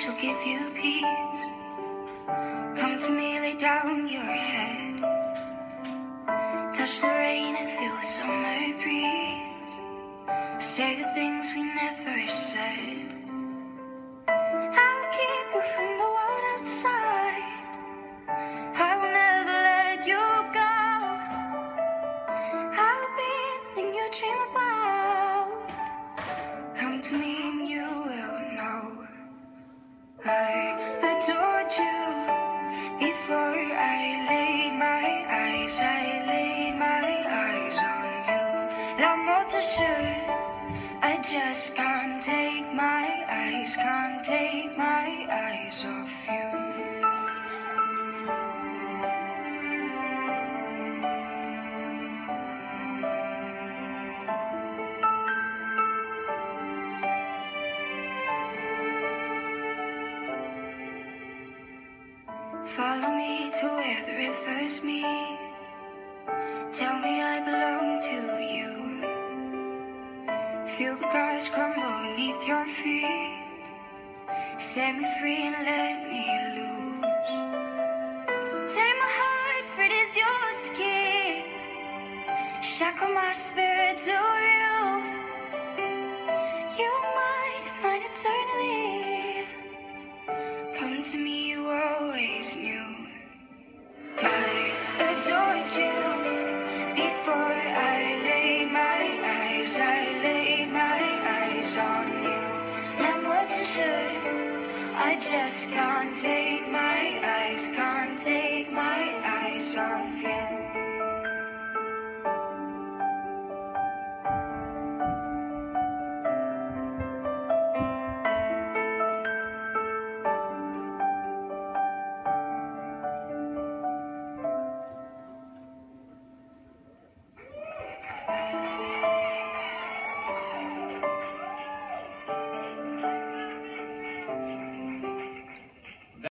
she'll give you peace. Come to me, lay down your head, touch the rain and feel the summer breeze. Say the things we never said. I'll keep you from the world outside. I will never let you go. I'll be the thing you dream about. Come to me and you will know. I adored you before I laid my eyes. I laid my eyes on you. L'amour te jure, I just can't take my eyes, can't take my eyes off you. Follow me to where the rivers meet. Tell me I belong to you. Feel the grass crumble beneath your feet. Set me free and let me loose. Take my heart, for it is yours to keep. Shackle my spirit to you. You mine eternally. Come to me, you always knew. I adored you before I laid my eyes. I laid my eyes on you. L'amour te jure, I just can't take my eyes, can't take my eyes off you.